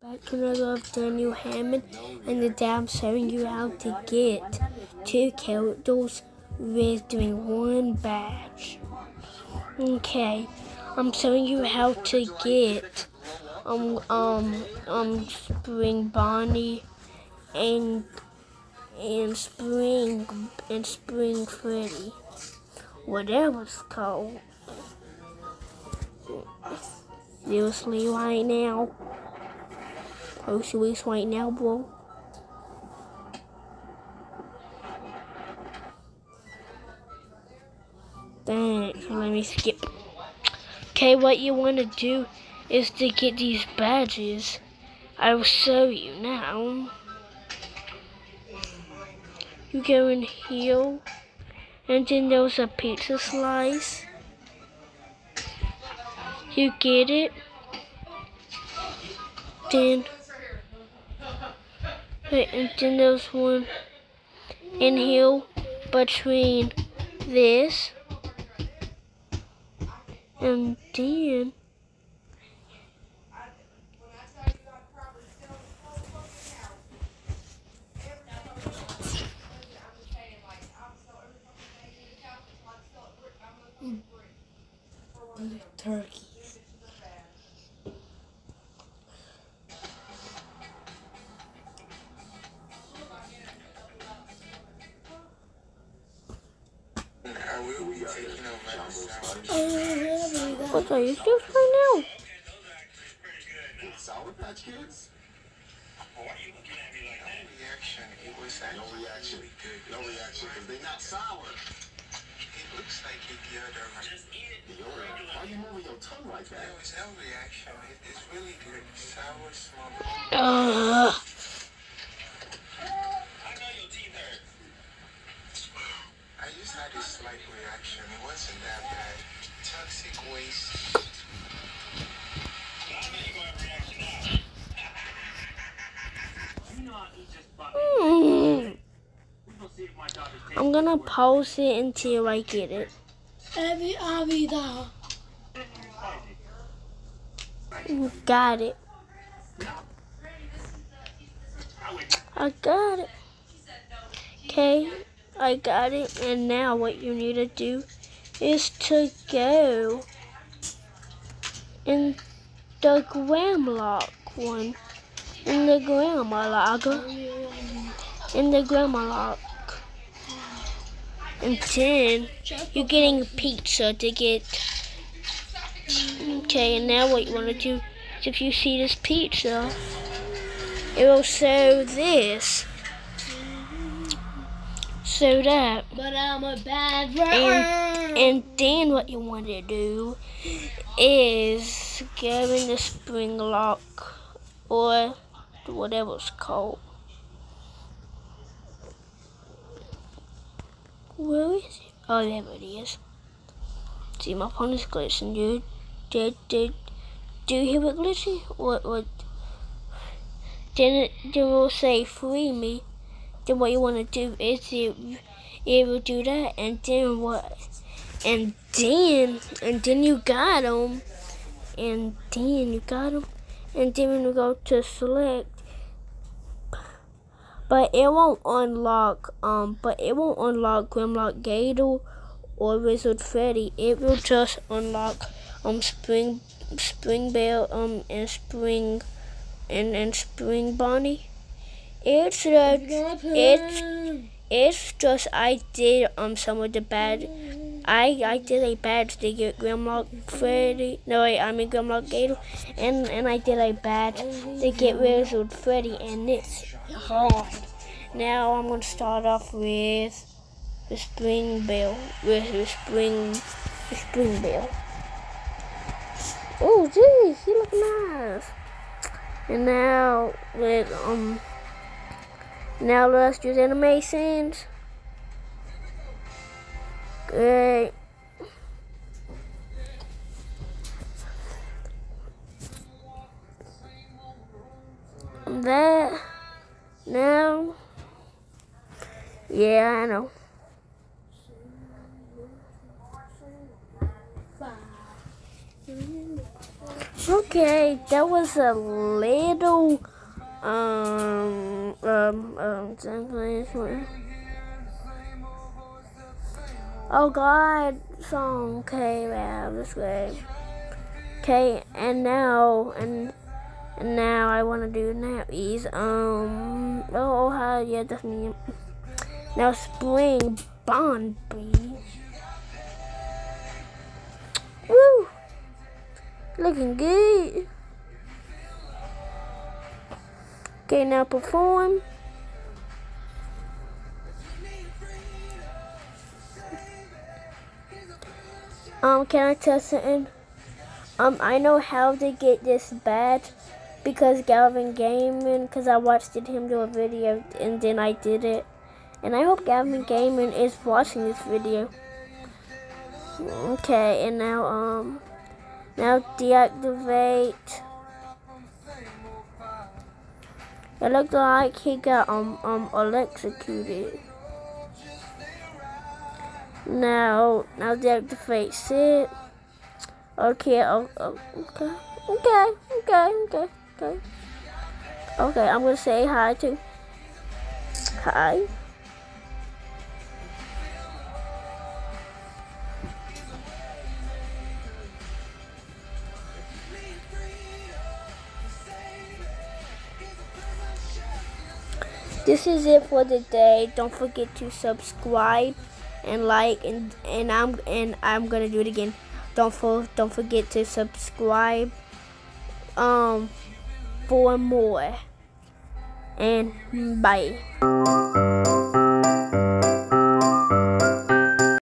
Back to another of Daniel Hammond, and today I'm showing you how to get 2 characters with doing 1 badge. Okay, I'm showing you how to get Spring Bonnie and Spring Freddy, whatever it's called. Seriously, right now. Oh, serious right now, bro. Thanks. Let me skip. Okay, what you want to do is to get these badges. I will show you now. You go in here, and then there's a pizza slice. You get it. Then, and then there's one in here between this and then turkey. What are you doing right now? Sour Patch Kids? Why are you looking at me like that? No reaction. It was no reaction. No reaction because they're not sour. It looks like a deodorant. Just eat it. Deodorant? Why are you moving your tongue like that? There was no reaction. It's really good. Sour, small. I know your teeth hurt. I just had a slight reaction. It wasn't that bad. Toxic waste. I'm gonna pause it until I get it. Got it. I got it. Okay, I got it. And now what you need to do is to go in the Gramlock one. In the Gramlock. And then you're getting pizza to get. Okay, and now what you want to do is if you see this pizza, it will show this. So that. But I'm a bad runner. And then what you want to do is go in the Spring Lock or whatever it's called. Where is it? Oh, there it is. See, my phone is glitching, dude. Do you hear it glitching? What? Then it will say free me. Then what you want to do is it will do that, and then what? And then you got them. And then you got them. And then when you go to select, but it won't unlock Grimlock Gator or Wizard Freddy. It will just unlock Spring Bell and Spring Bonnie. It's just I did some of the bad. I did a badge to get Grimlock Freddy. No, wait, I mean Grimlock Gator, and I did a badge to get Wizard Freddy, and it's hard. Now I'm gonna start off with the Spring Bell. The Spring Bell. Oh, geez, he look nice. And now let's do the animations. Great. That now, yeah, I know. Okay, that was a little oh God song. Okay, wow, this way. Okay, and now I wanna do nappies. Oh hi, yeah, that's me. Now spring bond bee. Woo! Looking good. Okay, now perform. Can I tell something? I know how to get this badge because Galvin Gaming, because I watched him do a video and then I did it. And I hope Galvin Gaming is watching this video. Okay, and now deactivate. It looked like he got electrocuted. Now deactivate sit. Okay, okay, I'm gonna say hi to hi. This is it for the day. Don't forget to subscribe and like, and I'm gonna do it again. Don't forget to subscribe for more, and bye.